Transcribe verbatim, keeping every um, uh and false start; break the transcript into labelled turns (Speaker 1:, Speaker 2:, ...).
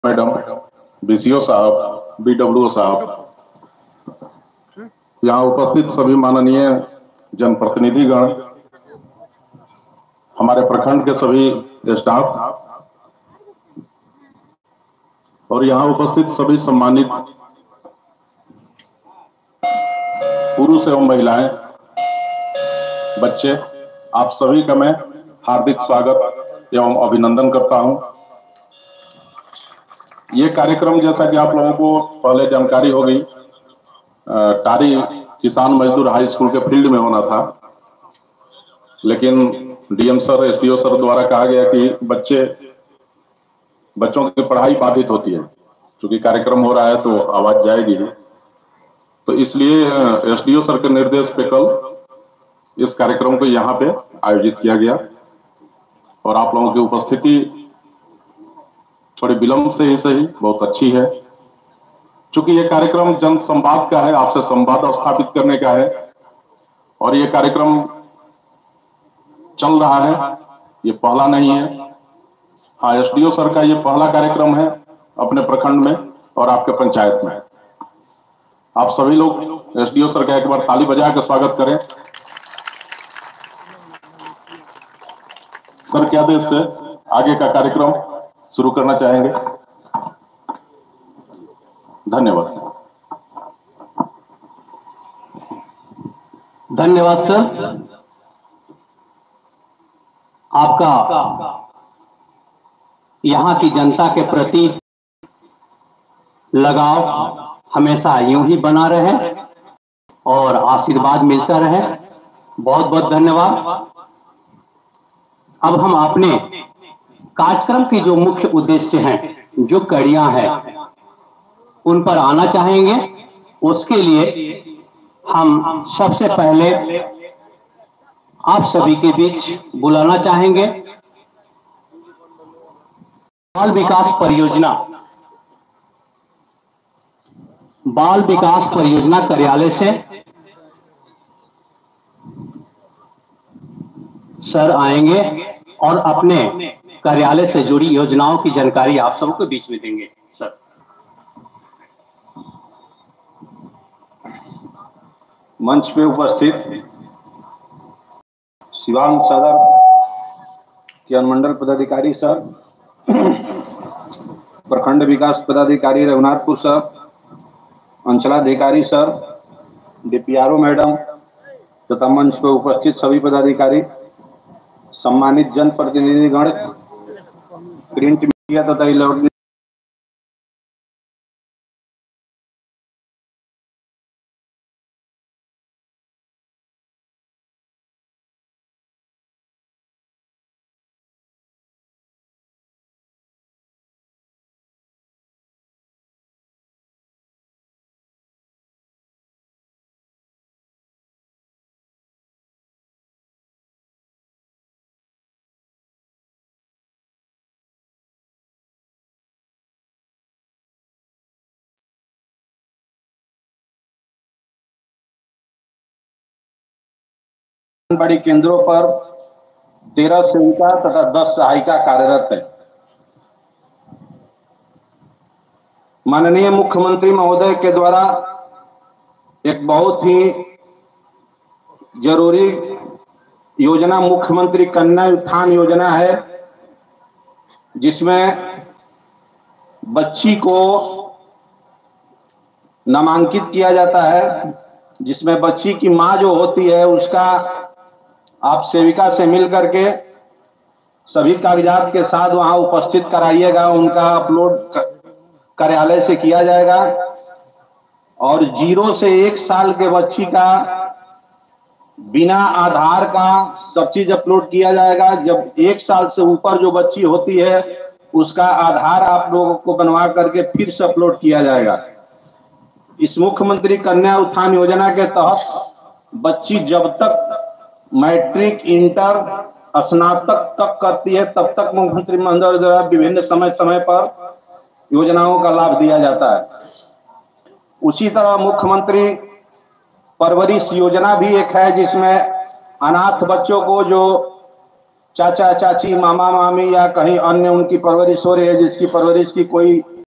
Speaker 1: Madam, BCO साहब, बीडब्ल्यूओ साहब, यहाँ उपस्थित सभी माननीय जनप्रतिनिधिगण, हमारे प्रखंड के सभी स्टाफ और यहाँ उपस्थित सभी सम्मानित पुरुष एवं महिलाएं, बच्चे, आप सभी का मैं हार्दिक स्वागत एवं अभिनंदन करता हूं। ये कार्यक्रम जैसा कि आप लोगों को पहले जानकारी होगी, टारी किसान मजदूर हाई स्कूल के फील्ड में होना था, लेकिन डीएम सर, एसडीओ सर द्वारा कहा गया कि बच्चे बच्चों की पढ़ाई बाधित होती है, क्योंकि कार्यक्रम हो रहा है तो आवाज जाएगी, तो इसलिए एसडीओ सर के निर्देश पे कल इस कार्यक्रम को यहाँ पे आयोजित किया गया और आप लोगों की उपस्थिति थोड़ी विलंब से ही सही बहुत अच्छी है। चूंकि ये कार्यक्रम जन संवाद का है, आपसे संवाद स्थापित करने का है और ये कार्यक्रम चल रहा है, ये पहला नहीं है। हाँ, एसडीओ सर का ये पहला कार्यक्रम है अपने प्रखंड में और आपके पंचायत में। आप सभी लोग एसडीओ सर का एक बार ताली बजा के स्वागत करें। सर के आदेश से आगे का कार्यक्रम शुरू करना चाहेंगे। धन्यवाद।
Speaker 2: धन्यवाद सर, आपका यहाँ की जनता के प्रति लगाव हमेशा यूं ही बना रहे और आशीर्वाद मिलता रहे। बहुत बहुत धन्यवाद। अब हम अपने कार्यक्रम की जो मुख्य उद्देश्य हैं, जो कड़ियां हैं, उन पर आना चाहेंगे। उसके लिए हम सबसे पहले आप सभी के बीच बुलाना चाहेंगे बाल विकास परियोजना बाल विकास परियोजना कार्यालय से सर आएंगे और अपने कार्यालय से जुड़ी योजनाओं की जानकारी आप सबको बीच में देंगे। सर,
Speaker 3: मंच पे उपस्थित सिवान सदर के अनुमंडल पदाधिकारी सर, प्रखंड विकास पदाधिकारी रघुनाथपुर सर, अंचलाधिकारी सर, डीपीआरओ मैडम तथा मंच पे उपस्थित सभी पदाधिकारी, सम्मानित जनप्रतिनिधिगण, प्रिंट मीडिया तथा इलेक्ट्रॉनिक आंगनबाड़ी केंद्रों पर तेरह सेविका तथा दस सहायिका कार्यरत है। माननीय मुख्यमंत्री महोदय के द्वारा एक बहुत ही जरूरी योजना मुख्यमंत्री कन्या उत्थान योजना है, जिसमें बच्ची को नामांकित किया जाता है, जिसमें बच्ची की मां जो होती है उसका आप सेविका से मिल करके सभी कागजात के साथ वहां उपस्थित कराइएगा। उनका अपलोड कार्यालय से किया जाएगा और जीरो से एक साल के बच्ची का बिना आधार का सब चीज अपलोड किया जाएगा। जब एक साल से ऊपर जो बच्ची होती है उसका आधार आप लोगों को बनवा करके फिर से अपलोड किया जाएगा। इस मुख्यमंत्री कन्या उत्थान योजना के तहत बच्ची जब तक मैट्रिक, इंटर, स्नातक तक करती है तब तक मुख्यमंत्री महोदय द्वारा विभिन्न समय समय पर योजनाओं का लाभ दिया जाता है। उसी तरह मुख्यमंत्री परवरिश योजना भी एक है, जिसमें अनाथ बच्चों को जो चाचा चाची, मामा मामी या कहीं अन्य उनकी परवरिश हो रही है, जिसकी परवरिश की कोई